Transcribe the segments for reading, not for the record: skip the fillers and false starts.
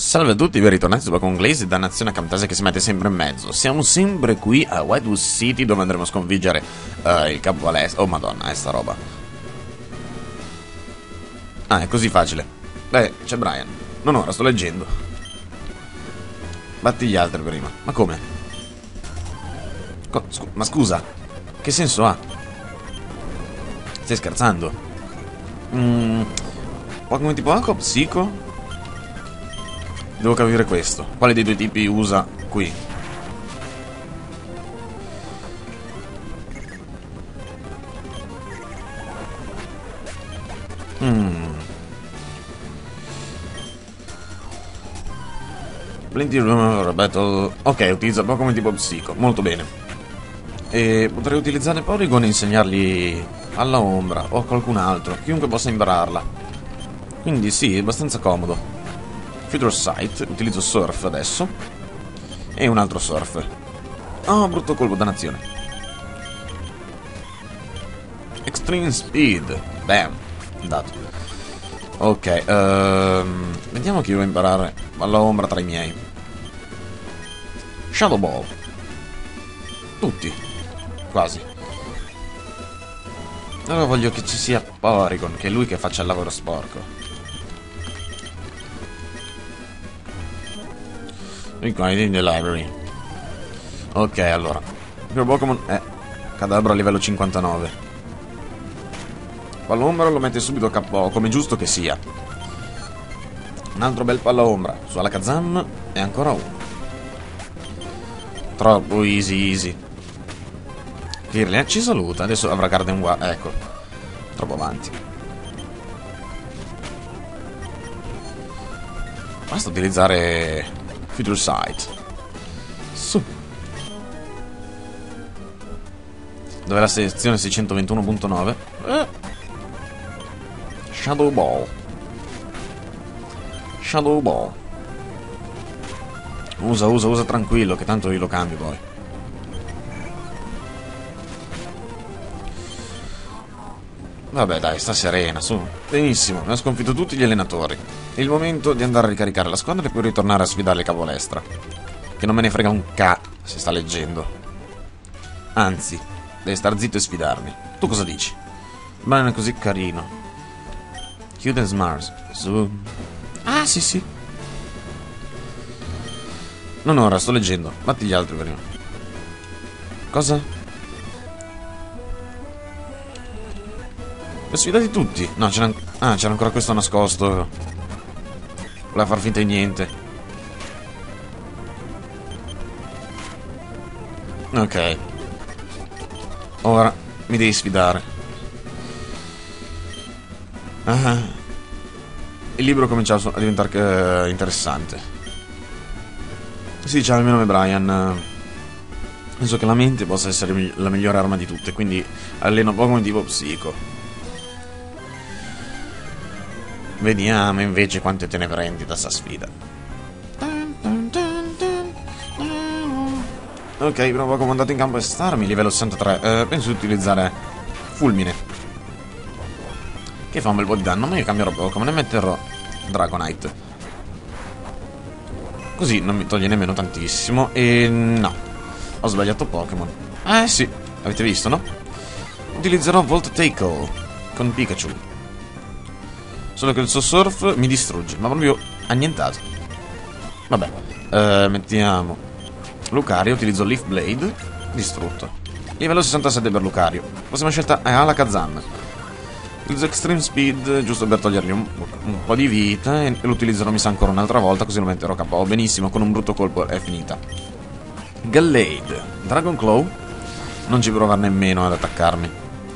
Salve a tutti, ben ritornati su Pokémon Glaze, dannazione Camtasia che si mette sempre in mezzo. Siamo sempre qui a Whitewood City dove andremo a sconfiggere il capo palestra. Oh madonna, è sta roba. Ah, è così facile. Beh, c'è Brian. Non ora, sto leggendo. Batti gli altri prima. Ma come? Ma scusa, che senso ha? Stai scherzando? Pokémon tipo Aqua o Psico? Devo capire questo. Quale dei due tipi usa qui? Plenty Rumor Battle. Ok, utilizza Pokémon tipo Psico. Molto bene. E potrei utilizzare Porygon e insegnargli alla Ombra o a qualcun altro. Chiunque possa impararla. Quindi sì, è abbastanza comodo. Future Sight, utilizzo Surf adesso. E un altro Surf. Oh, brutto colpo, dannazione. Extreme Speed. Bam. Andato. Ok, vediamo chi vuoi imparare alla Ombra tra i miei. Shadow Ball. Tutti. Quasi. Allora voglio che ci sia Porygon, che è lui che faccia il lavoro sporco. Required in the library. Ok, allora. Il primo Pokémon è Kadabra a livello 59. Palla ombra lo mette subito KO, come giusto che sia. Un altro bel palla ombra su Alakazam e ancora uno. Troppo easy. Kirlia ci saluta, adesso avrà Garden War. Ecco. Troppo avanti. Basta utilizzare Future Sight. Su. Dov'è la sezione 621.9? Shadow Ball. Shadow Ball. Usa tranquillo, che tanto io lo cambio poi. Vabbè dai, sta serena, su. Benissimo, abbiamo sconfitto tutti gli allenatori. È il momento di andare a ricaricare la squadra e poi ritornare a sfidare il capoliestra. Che non me ne frega un se sta leggendo. Anzi, deve star zitto e sfidarmi. Tu cosa dici? Ma non è così carino. Cute and Smart. Su. Ah, sì. Non ora, sto leggendo. Batti gli altri prima. Cosa? Li ho sfidati tutti. No, c'era ancora questo nascosto. Voleva far finta di niente. Ok. Ora mi devi sfidare. Il libro comincia a diventare interessante. Sì, ciao, il mio nome è Brian. Penso che la mente possa essere la migliore arma di tutte, quindi alleno Pokémon tipo Psico. Vediamo invece quante te ne prendi da sta sfida. Ok, prima Pokémon andato in campo è Starmie, livello 63. Penso di utilizzare Fulmine, che fa un bel po' di danno, ma io cambierò Pokémon e metterò Dragonite. Così non mi toglie nemmeno tantissimo. E no, ho sbagliato Pokémon. Sì, avete visto, no? Utilizzerò Volt Tackle con Pikachu. Solo che il suo Surf mi distrugge, ma proprio annientato. Vabbè, mettiamo Lucario, utilizzo Leaf Blade, distrutto. Livello 67 per Lucario. Prossima scelta è Alakazam. Utilizzo Extreme Speed, giusto per togliergli un po' di vita, e lo utilizzerò mi sa ancora un'altra volta, così lo metterò KO. Benissimo, con un brutto colpo è finita. Gallade, Dragon Claw. Non ci provare nemmeno ad attaccarmi.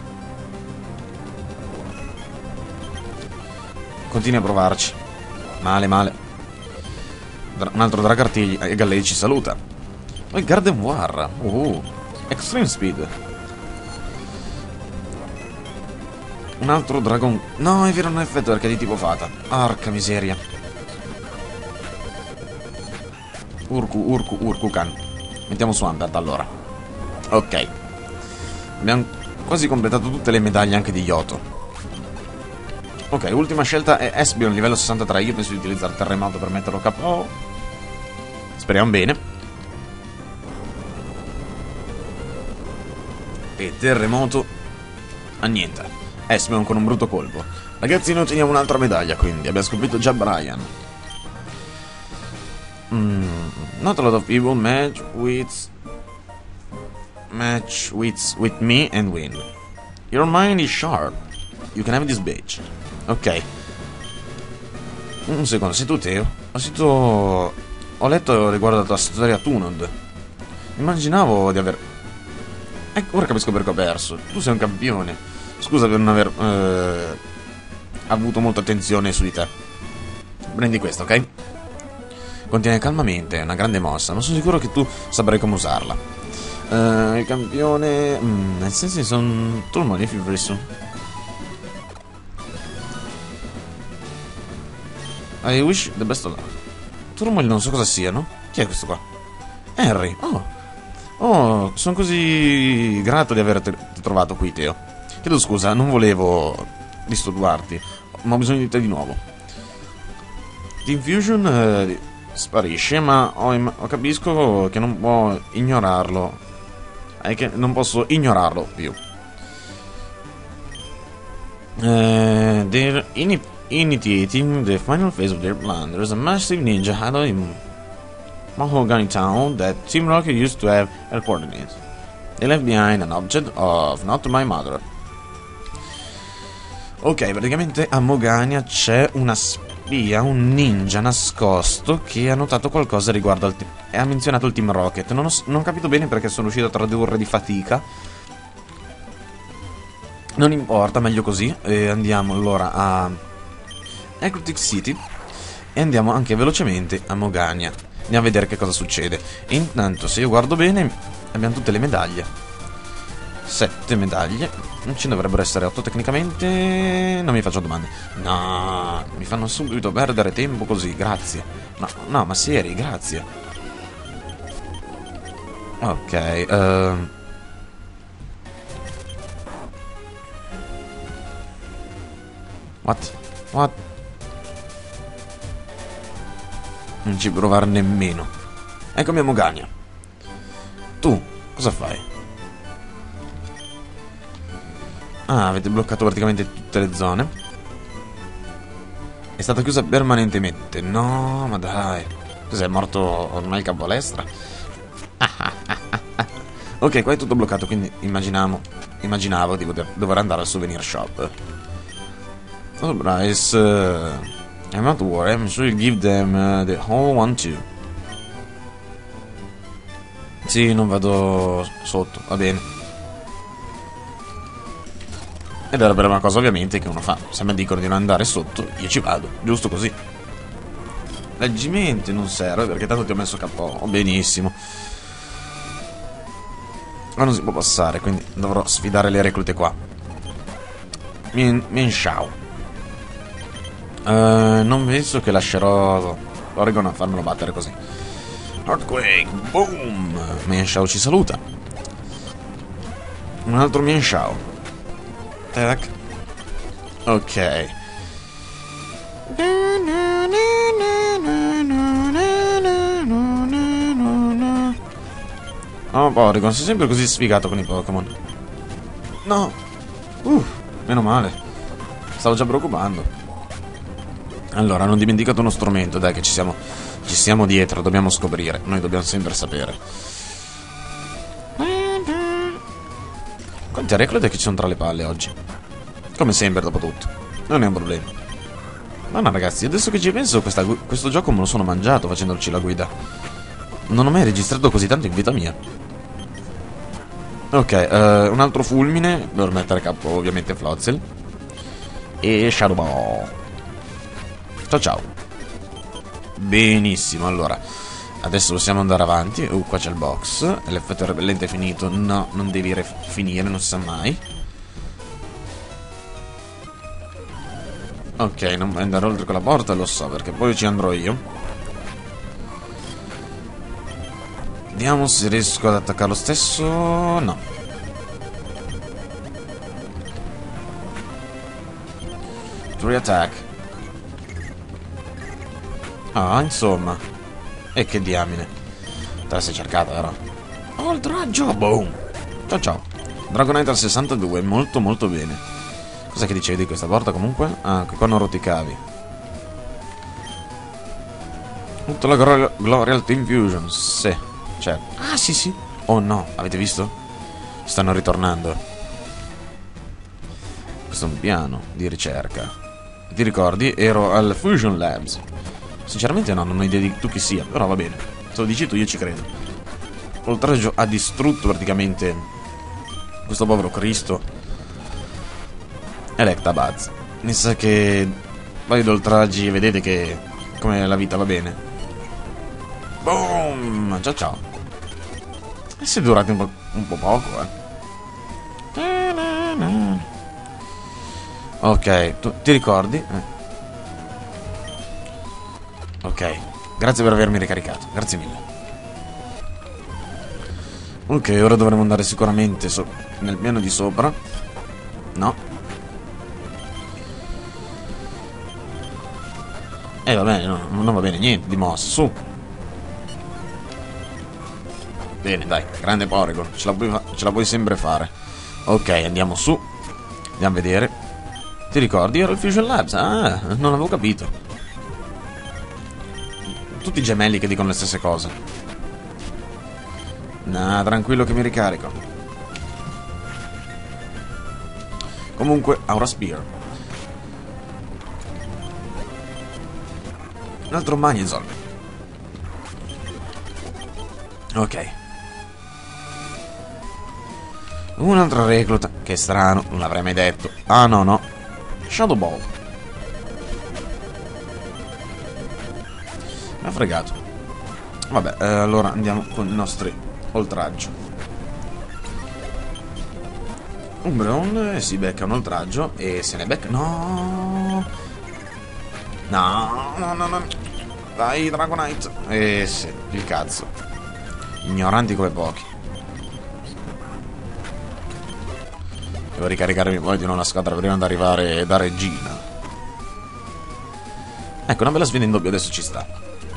Continui a provarci. Male. Un altro Dragartigli e Gallade ci saluta. Poi Garden War. Extreme Speed. Un altro Dragon. No, è vero, non è effetto perché è di tipo Fata. Arca miseria. Urkukan. Mettiamo Swampert allora. Ok. Abbiamo quasi completato tutte le medaglie anche di Yoto. Ok, ultima scelta è Esbion, livello 63. Io penso di utilizzare Terremoto per metterlo KO. Speriamo bene. E Terremoto a niente. Esbion con un brutto colpo. Ragazzi, noi otteniamo un'altra medaglia, quindi abbiamo sconfitto già Brian. Not a lot of people match with me and win. Your mind is sharp. You can have this badge. Ok. Un secondo, sei tu Teo? Ho letto riguardo la tua storia Tunod. Immaginavo di aver... Ecco, ora capisco perché ho perso. Tu sei un campione. Scusa per non aver avuto molta attenzione su di te. Prendi questo, ok? Contiene calmamente, è una grande mossa. Non sono sicuro che tu saprai come usarla. Il campione... nel senso che sono... Turmon, if you've risen. I wish the best of luck. Turmon non so cosa siano. Chi è questo qua? Henry. Oh, sono così grato di averti trovato qui, Teo. Chiedo scusa, non volevo disturbarti, ma ho bisogno di te di nuovo. L'infusion sparisce, ma capisco che non può ignorarlo. Che non posso ignorarlo più. They're initiating the final phase of their plan. There's a massive ninja huddle in Mahogany Town that Team Rocket used to have headquartered. They left behind an object of not my mother. Ok, praticamente a Mogania c'è una spia, un ninja nascosto che ha notato qualcosa riguardo al e ha menzionato il Team Rocket. Non ho capito bene perché sono riuscito a tradurre di fatica. Non importa, meglio così. Andiamo allora a Ecruteak City e andiamo anche velocemente a Mogania. Andiamo a vedere che cosa succede. E intanto, se io guardo bene, abbiamo tutte le medaglie. 7 medaglie. Non ci dovrebbero essere 8 tecnicamente. Non mi faccio domande. No, mi fanno subito perdere tempo così. Grazie. No, ma seri, grazie. Ok, What? Non ci provare nemmeno. Eccomi a Mogania. Tu, cosa fai? Ah, avete bloccato praticamente tutte le zone. È stata chiusa permanentemente. No, ma dai. Cos'è, morto ormai il capolestra? Ok, qua è tutto bloccato, quindi immaginavo di dover andare al souvenir shop. Oh, Bryce, I'm not worried, I'm sure you give them the whole one too. Sì, non vado sotto, va bene. Ed è la prima cosa ovviamente che uno fa. Se mi dicono di non andare sotto, io ci vado, giusto così. Reggimenti non serve perché tanto ti ho messo KO. Oh, benissimo. Ma non si può passare, quindi dovrò sfidare le reclute qua. Mian Shao. Non penso che lascerò Oregon a farmelo battere così. Earthquake, boom! Mian Shao ci saluta. Un altro Mian Shao. Tac. Ok. Oh, Oregon, sei sempre così sfigato con i Pokémon. No. Meno male. Stavo già preoccupando. Allora, non dimenticate uno strumento, dai, che ci siamo dietro, dobbiamo scoprire. Noi dobbiamo sempre sapere. Quanti reclute che ci sono tra le palle oggi? Come sempre, dopo tutto. Non è un problema. Ma no, ragazzi, adesso che ci penso, questo gioco me lo sono mangiato facendoci la guida. Non ho mai registrato così tanto in vita mia. Ok, un altro fulmine per mettere capo ovviamente Floatzel. E Shadow Ball. Ciao. Benissimo, allora adesso possiamo andare avanti. Qua c'è il box. L'effetto repellente è finito. No, non devi finire, non si sa mai. Ok, non puoi andare oltre quella porta, lo so, perché poi ci andrò io. Vediamo se riesco ad attaccare lo stesso. No. Victory attack. Ah, insomma. E che diamine. Te la sei cercata, vero? Oltraggio! Boom! Ciao ciao. Dragonite al 62, molto molto bene. Cos'è che dicevi di questa porta comunque? Ah, che qua non rotti i cavi. Tutta la gloria al Team Fusion. Sì, certo. Ah, sì, sì. Oh no, avete visto? Stanno ritornando. Questo è un piano di ricerca. Ti ricordi? Ero al Fusion Labs. Sinceramente no, non ho idea di tu chi sia, però va bene. Se lo dici tu io ci credo. Oltraggio ha distrutto praticamente questo povero Cristo. Electabuzz. Mi sa che vai ad oltraggi e vedete che come la vita va bene. Boom! Ciao ciao. E se durate un po' poco, Ok, tu ti ricordi? Ok, grazie per avermi ricaricato, grazie mille. Ok, ora dovremo andare sicuramente nel piano di sopra. No. Va bene, no, non va bene niente di mossa, su. Bene, dai, grande Porygon, ce la puoi sempre fare. Ok, andiamo su. Andiamo a vedere. Ti ricordi? Ero il Fusion Labs? Ah, non avevo capito. Tutti i gemelli che dicono le stesse cose. Nah, tranquillo che mi ricarico. Comunque, Aura Spear. Un altro Magnezol. Ok. Un'altra recluta. Che strano, non l'avrei mai detto. Ah, no, no. Shadow Ball. Mi ha fregato. Vabbè, allora andiamo con i nostri oltraggio. Umbreon si becca un oltraggio e se ne becca... No! No, no, no, no. Dai, Dragonite. Sì, il cazzo. Ignoranti come pochi. Devo ricaricarmi poi di una squadra prima di arrivare da regina. Ecco, una bella sfida in doppio adesso ci sta.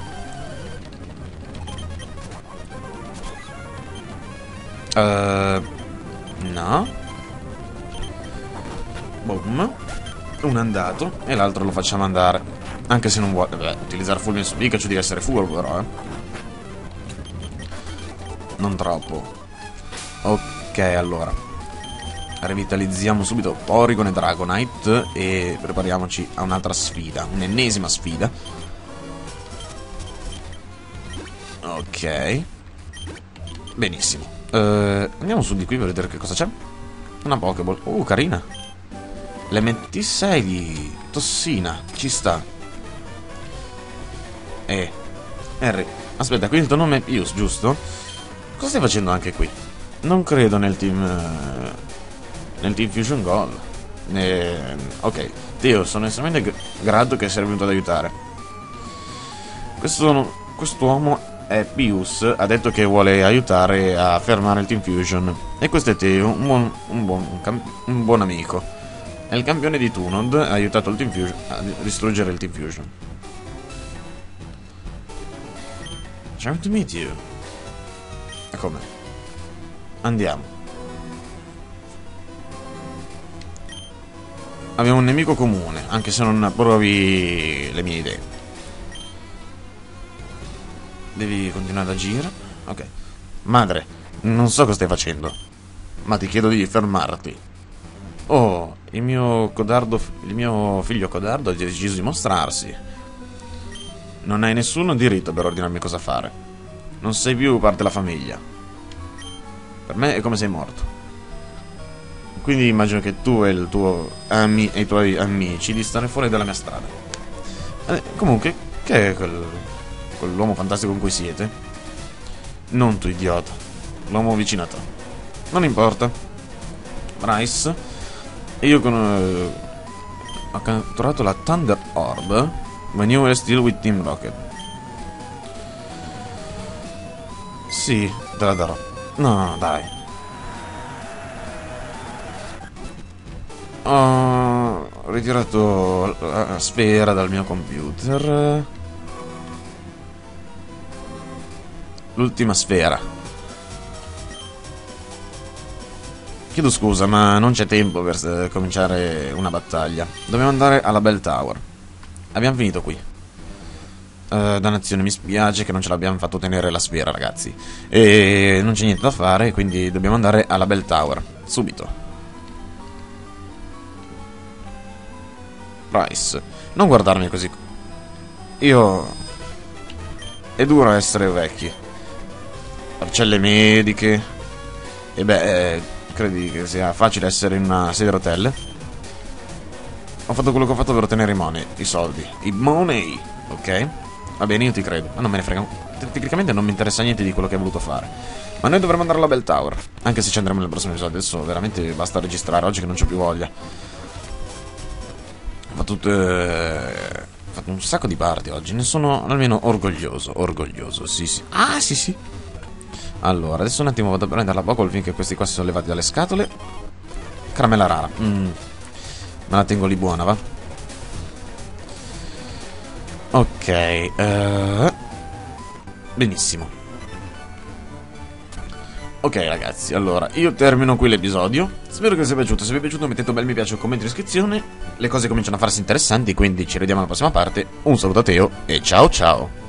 No. Boom. Un è andato e l'altro lo facciamo andare. Anche se non vuole. Beh, utilizzare fulmine su Pikachu deve essere furbo però, Non troppo. Ok, allora. Revitalizziamo subito Porygon e Dragonite e prepariamoci a un'altra sfida, un'ennesima sfida. Ok. Benissimo. Andiamo su di qui per vedere che cosa c'è. Una Pokéball. Carina. L'MT6 di Tossina. Ci sta. Harry. Aspetta, qui il tuo nome è Pius, giusto? Cosa stai facendo anche qui? Non credo nel team Fusion Gold. Ok, Teo, sono estremamente grato che sei venuto ad aiutare. Quest'uomo è Pius, ha detto che vuole aiutare a fermare il Team Fusion. E questo è Teo, un buon amico. È il campione di Tunod, ha aiutato il Team Fusion a distruggere il Team Fusion. Trying to meet you. E come? Andiamo. Abbiamo un nemico comune, anche se non approvi le mie idee. Devi continuare ad agire. Ok. Madre, non so cosa stai facendo, ma ti chiedo di fermarti. Oh, il mio figlio codardo ha deciso di mostrarsi. Non hai nessuno diritto per ordinarmi cosa fare. Non sei più parte della famiglia. Per me è come sei morto. Quindi immagino che tu e i tuoi amici di stare fuori dalla mia strada. Comunque, che è quell'uomo fantastico con cui siete? Non tu idiota. L'uomo vicino a te. Non importa. Bryce. E io ho catturato la Thunder Orb when you were still with Team Rocket. Sì, te la darò. No, dai. Ho ritirato la sfera dal mio computer. L'ultima sfera. Chiedo scusa, ma non c'è tempo per cominciare una battaglia. Dobbiamo andare alla Bell Tower. Abbiamo finito qui. Dannazione, mi spiace che non ce l'abbiamo fatto tenere la sfera, ragazzi. E non c'è niente da fare, quindi dobbiamo andare alla Bell Tower. Subito. Price, non guardarmi così. Io... È duro essere vecchi. Parcelle mediche. E beh, credi che sia facile essere in una sedia a rotelle? Ho fatto quello che ho fatto per ottenere i soldi. I money, ok? Va bene, io ti credo, ma non me ne frega. Tecnicamente non mi interessa niente di quello che hai voluto fare. Ma noi dovremmo andare alla Bell Tower. Anche se ci andremo nel prossimo episodio. Adesso veramente basta registrare oggi che non c'ho più voglia. Ho fatto un sacco di parti oggi. Ne sono almeno orgoglioso. Orgoglioso, sì sì. Ah, sì sì. Allora, adesso un attimo vado a prendere la Bocol finché questi qua si sono levati dalle scatole. Caramella rara. Me la tengo lì buona, va? Ok, benissimo. Ok ragazzi, allora io termino qui l'episodio. Spero che vi sia piaciuto. Se vi è piaciuto mettete un bel mi piace, un commento in iscrizione. Le cose cominciano a farsi interessanti, quindi ci vediamo alla prossima parte. Un saluto a Teo e ciao ciao.